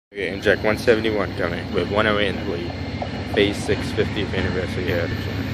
Okay, and Jack 171 coming with 108 in the lead. Phase 6 50th anniversary here.